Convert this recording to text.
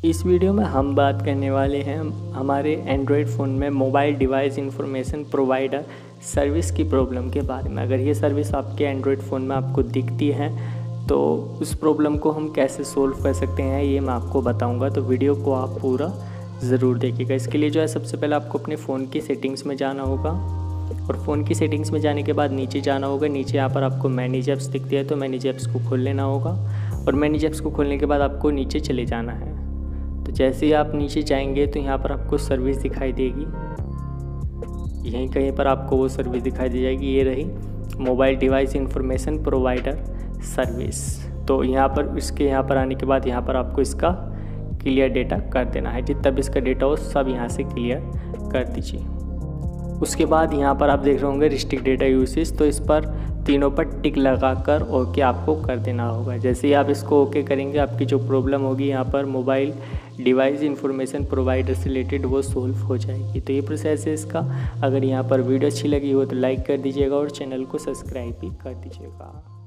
इस वीडियो में हम बात करने वाले हैं हमारे एंड्रॉयड फ़ोन में mobile device information provider service की प्रॉब्लम के बारे में। अगर ये सर्विस आपके एंड्रॉयड फ़ोन में आपको दिखती है तो उस प्रॉब्लम को हम कैसे सोल्व कर सकते हैं ये मैं आपको बताऊंगा। तो वीडियो को आप पूरा ज़रूर देखिएगा। इसके लिए जो है सबसे पहले आपको अपने फ़ोन की सेटिंग्स में जाना होगा और फ़ोन की सेटिंग्स में जाने के बाद नीचे जाना होगा। नीचे यहाँ पर आपको मैनेज ऐप्स दिखती है तो मैनेज ऐप्स को खोल लेना होगा और मैनेज ऐप्स को खोलने के बाद आपको नीचे चले जाना है। तो जैसे ही आप नीचे जाएंगे तो यहाँ पर आपको सर्विस दिखाई देगी। यहीं कहीं पर आपको वो सर्विस दिखाई दे जाएगी, ये रही mobile device information provider service. तो यहाँ पर इसके यहाँ पर आने के बाद यहाँ पर आपको इसका क्लियर डेटा कर देना है। जितना भी इसका डेटा हो सब यहाँ से क्लियर कर दीजिए। उसके बाद यहाँ पर आप देख रहे होंगे रिस्ट्रिक्ट डेटा यूसेज, तो इस पर तीनों पर टिक लगाकर ओके आपको कर देना होगा। जैसे ही आप इसको ओके करेंगे आपकी जो प्रॉब्लम होगी यहाँ पर मोबाइल डिवाइस इंफॉर्मेशन प्रोवाइडर से रिलेटेड वो सोल्व हो जाएगी। तो ये प्रोसेस है इसका। अगर यहाँ पर वीडियो अच्छी लगी हो तो लाइक कर दीजिएगा और चैनल को सब्सक्राइब भी कर दीजिएगा।